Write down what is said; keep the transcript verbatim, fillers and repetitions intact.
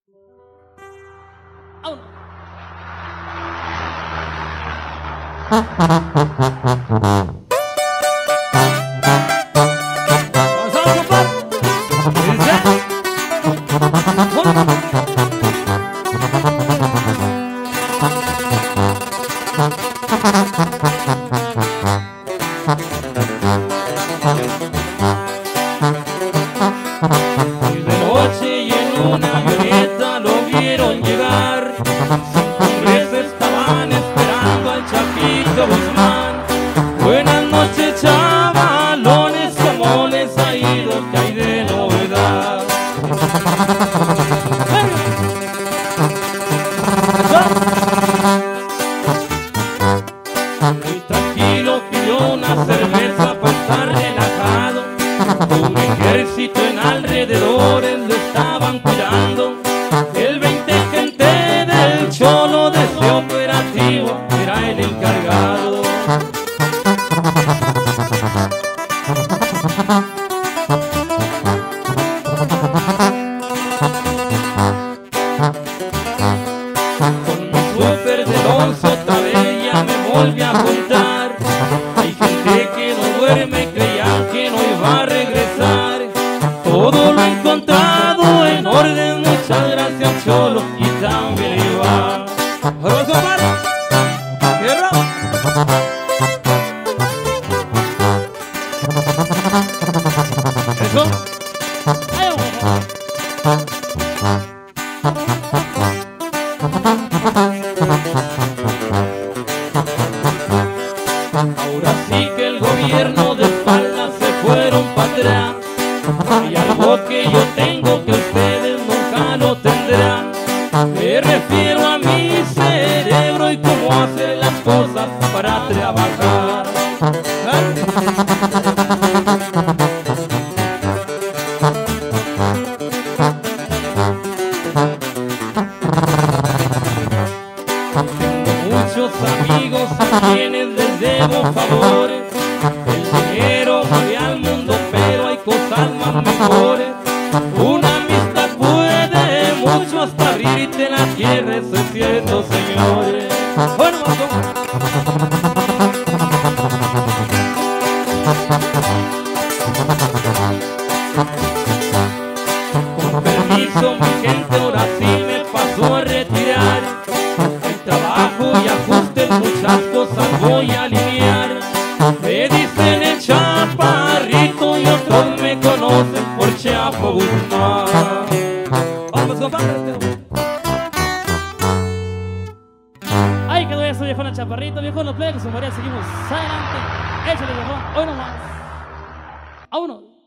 ¡Vámonos! Y de noche y en una avioneta lo vieron llegar. Cinco hombres estaban esperando al Chapito Guzmán. Buenas noches, chavalones, ¿cómo les ha ido? ¿Qué hay de novedad? Muy tranquilo pidió una cerveza para estar relajado. Un ejército en alrededores lo estaban cuidando. El veinte gente del Cholo de ese operativo era el encargado. Con mi súper del once otra vez ya me volví a juntar. Hay gente que no duerme, creían que no iba a regresar. Todo lo he encontrado en orden, muchas gracias Cholo, y también iba. ¡Abrazo, Omar! ¡Guerra! ¡Eso! ¡Ay, Ahora sí que el gobierno de espaldas se fueron para atrás. Hay algo que yo tengo que ustedes nunca lo tendrán. Me refiero a mi cerebro y cómo hacer las cosas para trabajar. Tengo muchos amigos a quienes les debo favores. El dinero mueve al mundo, pero hay cosas más mejores. Una amistad puede mucho hasta abrirte en la tierra, eso es cierto, señores. Bueno, con permiso, mi gente, ahora sí me paso a retirar. El trabajo y ajustes, muchas cosas voy a alinear. Me dicen el Chaparrito y otros me conocen por Chapo Guzmán. Vamos, compadre. Ahí quedó eso, viejón, el Chaparrito, viejón, los plebes, su María, seguimos adelante. Échale, viejón, hoy nomás. Vámonos.